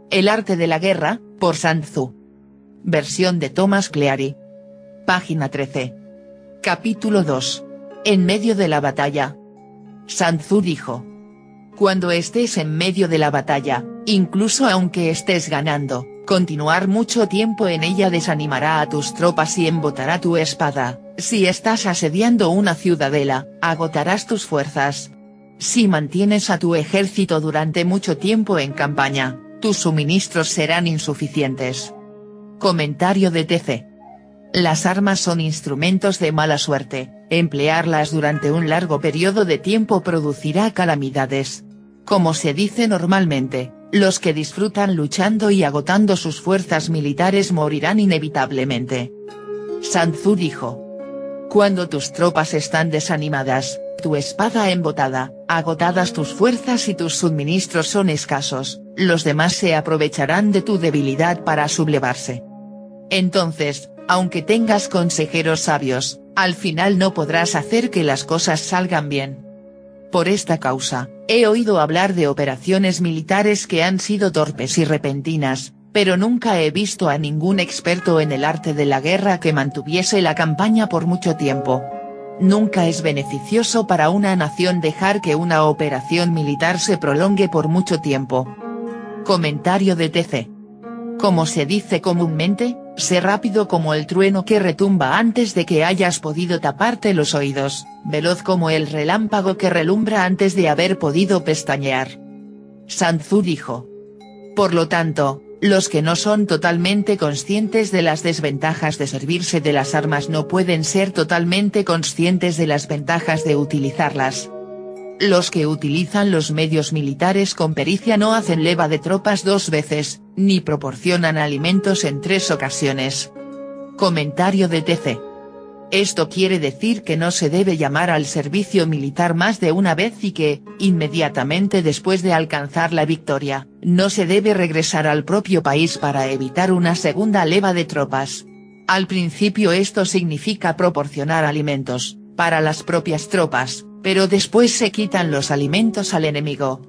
El arte de la guerra, por Sun Tzu. Versión de Thomas Cleary. Página 13. Capítulo 2. En medio de la batalla. Sun Tzu dijo: cuando estés en medio de la batalla, incluso aunque estés ganando, continuar mucho tiempo en ella desanimará a tus tropas y embotará tu espada. Si estás asediando una ciudadela, agotarás tus fuerzas. Si mantienes a tu ejército durante mucho tiempo en campaña, tus suministros serán insuficientes. Comentario de TC. Las armas son instrumentos de mala suerte, emplearlas durante un largo periodo de tiempo producirá calamidades. Como se dice normalmente, los que disfrutan luchando y agotando sus fuerzas militares morirán inevitablemente. Sun Tzu dijo: cuando tus tropas están desanimadas, tu espada embotada, agotadas tus fuerzas y tus suministros son escasos, los demás se aprovecharán de tu debilidad para sublevarse. Entonces, aunque tengas consejeros sabios, al final no podrás hacer que las cosas salgan bien. Por esta causa, he oído hablar de operaciones militares que han sido torpes y repentinas, pero nunca he visto a ningún experto en el arte de la guerra que mantuviese la campaña por mucho tiempo. Nunca es beneficioso para una nación dejar que una operación militar se prolongue por mucho tiempo. Comentario de TC. Como se dice comúnmente, sé rápido como el trueno que retumba antes de que hayas podido taparte los oídos, veloz como el relámpago que relumbra antes de haber podido pestañear. Sun Tzu dijo: por lo tanto, los que no son totalmente conscientes de las desventajas de servirse de las armas no pueden ser totalmente conscientes de las ventajas de utilizarlas. Los que utilizan los medios militares con pericia no hacen leva de tropas 2 veces, ni proporcionan alimentos en 3 ocasiones. Comentario de TC. Esto quiere decir que no se debe llamar al servicio militar más de una vez y que, inmediatamente después de alcanzar la victoria, no se debe regresar al propio país para evitar una segunda leva de tropas. Al principio esto significa proporcionar alimentos, para las propias tropas, pero después se quitan los alimentos al enemigo.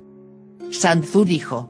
Sun Tzu dijo: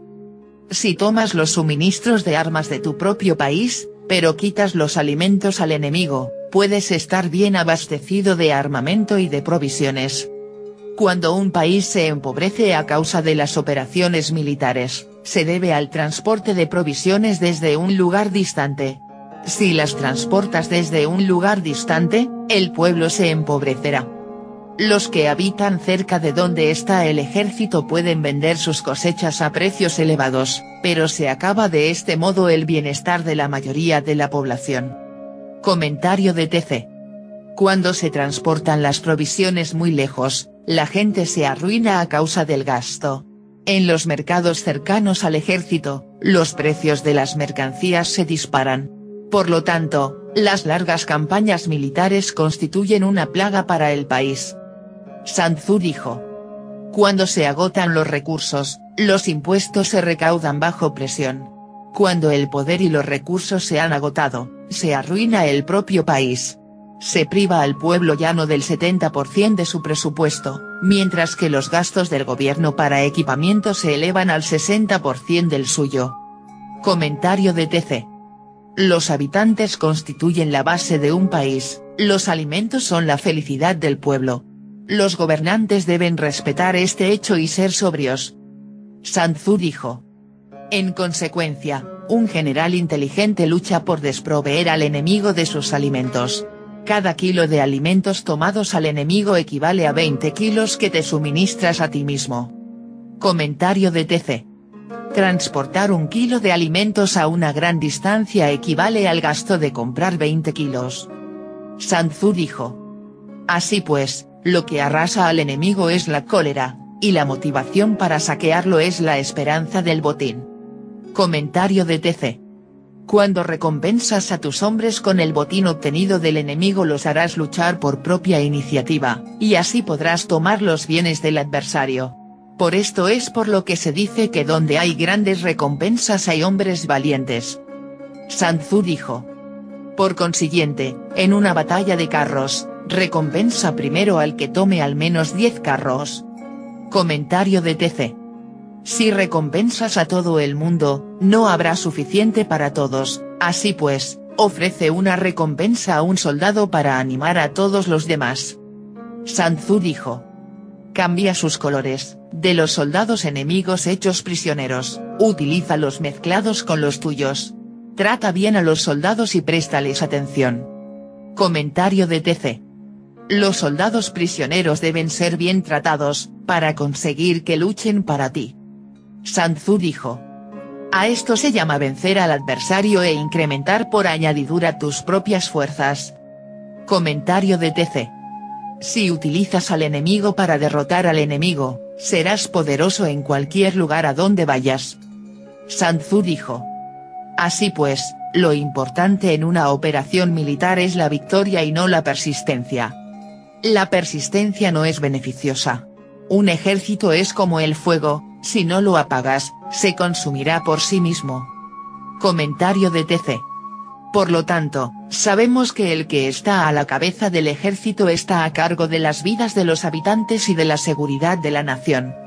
si tomas los suministros de armas de tu propio país, pero quitas los alimentos al enemigo, puedes estar bien abastecido de armamento y de provisiones. Cuando un país se empobrece a causa de las operaciones militares, se debe al transporte de provisiones desde un lugar distante. Si las transportas desde un lugar distante, el pueblo se empobrecerá. Los que habitan cerca de donde está el ejército pueden vender sus cosechas a precios elevados, pero se acaba de este modo el bienestar de la mayoría de la población. Comentario de TC. Cuando se transportan las provisiones muy lejos, la gente se arruina a causa del gasto. En los mercados cercanos al ejército, los precios de las mercancías se disparan. Por lo tanto, las largas campañas militares constituyen una plaga para el país. Sun Tzu dijo: cuando se agotan los recursos, los impuestos se recaudan bajo presión. Cuando el poder y los recursos se han agotado, se arruina el propio país. Se priva al pueblo llano del 70% de su presupuesto, mientras que los gastos del gobierno para equipamiento se elevan al 60% del suyo. Comentario de TC. Los habitantes constituyen la base de un país, los alimentos son la felicidad del pueblo. Los gobernantes deben respetar este hecho y ser sobrios. Sun Tzu dijo: en consecuencia, un general inteligente lucha por desproveer al enemigo de sus alimentos. Cada kilo de alimentos tomados al enemigo equivale a 20 kilos que te suministras a ti mismo. Comentario de TC. Transportar 1 kilo de alimentos a una gran distancia equivale al gasto de comprar 20 kilos. Sun Tzu dijo: así pues, lo que arrasa al enemigo es la cólera, y la motivación para saquearlo es la esperanza del botín. Comentario de TC. Cuando recompensas a tus hombres con el botín obtenido del enemigo los harás luchar por propia iniciativa, y así podrás tomar los bienes del adversario. Por esto es por lo que se dice que donde hay grandes recompensas hay hombres valientes. Sun Tzu dijo: por consiguiente, en una batalla de carros, recompensa primero al que tome al menos 10 carros. Comentario de TC. Si recompensas a todo el mundo, no habrá suficiente para todos, así pues, ofrece una recompensa a un soldado para animar a todos los demás. Sun Tzu dijo. Cambia sus colores, de los soldados enemigos hechos prisioneros, utilízalos mezclados con los tuyos. Trata bien a los soldados y préstales atención. Comentario de TC. Los soldados prisioneros deben ser bien tratados, para conseguir que luchen para ti. Sun Tzu dijo. A esto se llama vencer al adversario e incrementar por añadidura tus propias fuerzas. Comentario de TC. Si utilizas al enemigo para derrotar al enemigo, serás poderoso en cualquier lugar a donde vayas. Sun Tzu dijo. Así pues, lo importante en una operación militar es la victoria y no la persistencia. La persistencia no es beneficiosa. Un ejército es como el fuego, si no lo apagas, se consumirá por sí mismo. Comentario de TC. Por lo tanto, sabemos que el que está a la cabeza del ejército está a cargo de las vidas de los habitantes y de la seguridad de la nación.